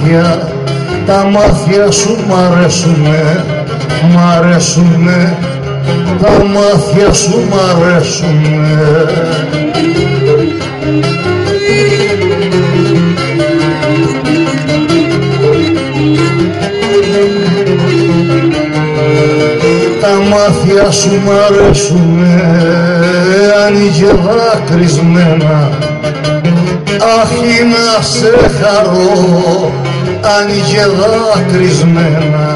μάτια, τα μάτια σου μ' αρέσουνε, μ' αρέσουνε, τα μάτια σου μ' αρέσουνε. Τα μάτια σου μ' αρέσουνε, άνοιγε δάκρυσμένα, αχ να σε χαρώ, άνοιγε δάκρυσμένα.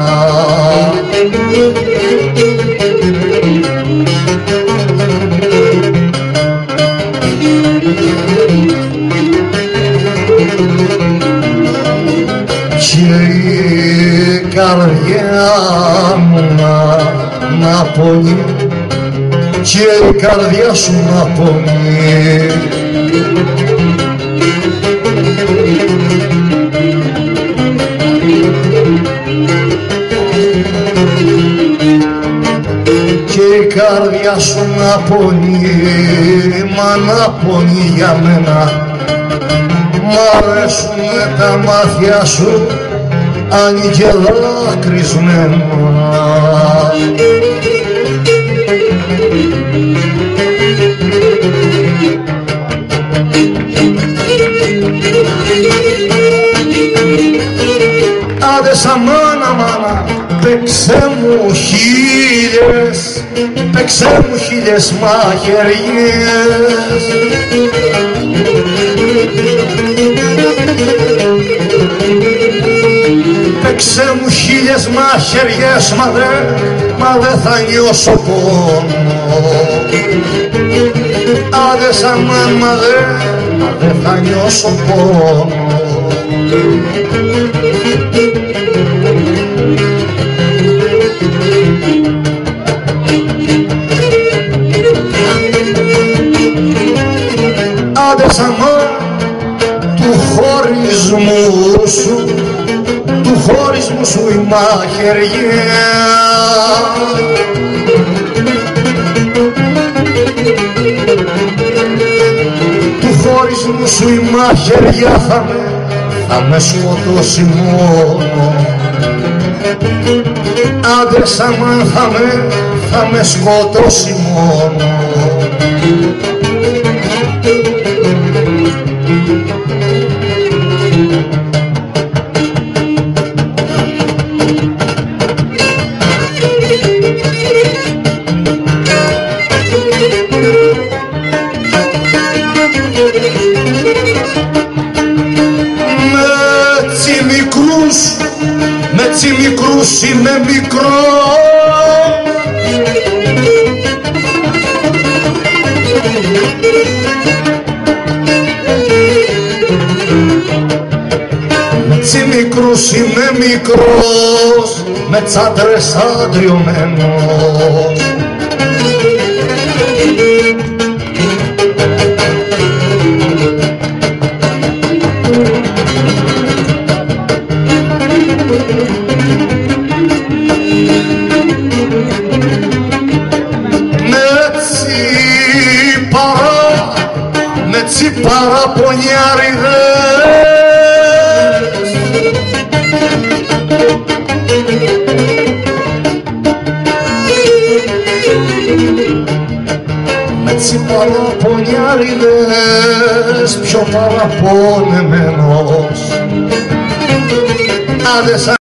Και η καρδιά μου να πονεί, και η καρδιά σου να πονεί. Και η καρδιά σου να πονεί, μα να πονεί για μένα. Μ' αρέσουνε τα μάτια σου, άνοιγε δάκρυσμένα. Άντε σαν μάνα, παίξε μου χίλιες, παίξε μου χίλιες μαχαιριές. Παίξε μου χίλιες μαχαιριές, μα δε θα νιώσω πόνο. Άντε σαν μα δε θα νιώσω πόνο. Άντε σαν του χωρισμού σου, του χωρισμού σου η μαχαιριά. Του χωρισμού σου η μαχαιριά θα με σκοτώσει μόνο. Άντε σαν θα με σκοτώσει μόνο. Με τσι μικρούς είμαι μικρό. Με τσι μικρούς είμαι μικρός, με τσάντρες αντριωμένος. Με τσι παραπονιάριδες, με τσι παραπονιάριδες, πιο παραπονεμένος.